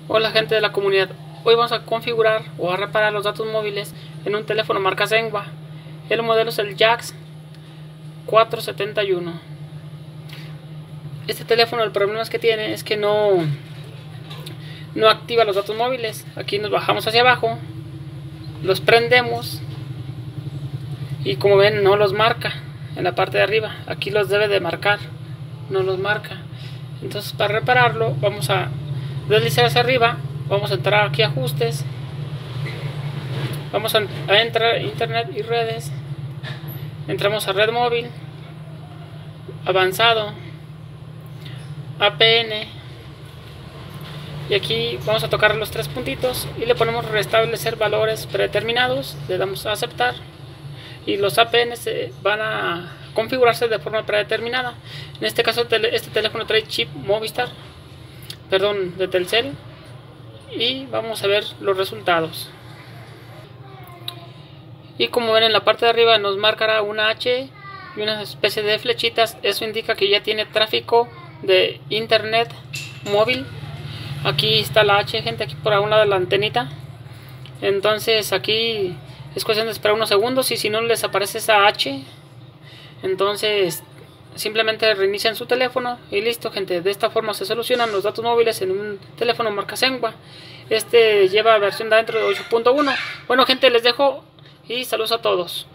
Hola gente de la comunidad, hoy vamos a configurar o a reparar los datos móviles en un teléfono marca Zengba. El modelo es el JAX 471. Este teléfono, el problema que tiene es que no activa los datos móviles. Aquí nos bajamos hacia abajo, los prendemos y como ven no los marca en la parte de arriba. Aquí los debe de marcar, no los marca. Entonces para repararlo vamos a deslizar hacia arriba, vamos a entrar aquí a ajustes, vamos a entrar a internet y redes, entramos a red móvil, avanzado, APN, y aquí vamos a tocar los tres puntitos y le ponemos restablecer valores predeterminados, le damos a aceptar y los APN van a configurarse de forma predeterminada. En este caso este teléfono trae chip Movistar, perdón, de Telcel, y vamos a ver los resultados. Y como ven, en la parte de arriba nos marcará una H y una especie de flechitas. Eso indica que ya tiene tráfico de internet móvil. Aquí está la H, gente, aquí por un lado de la antenita. Entonces aquí es cuestión de esperar unos segundos, y si no les aparece esa H, entonces simplemente reinician su teléfono y listo, gente. De esta forma se solucionan los datos móviles en un teléfono marca Zengba. Este lleva versión de adentro de 8.1. Bueno, gente, les dejo y saludos a todos.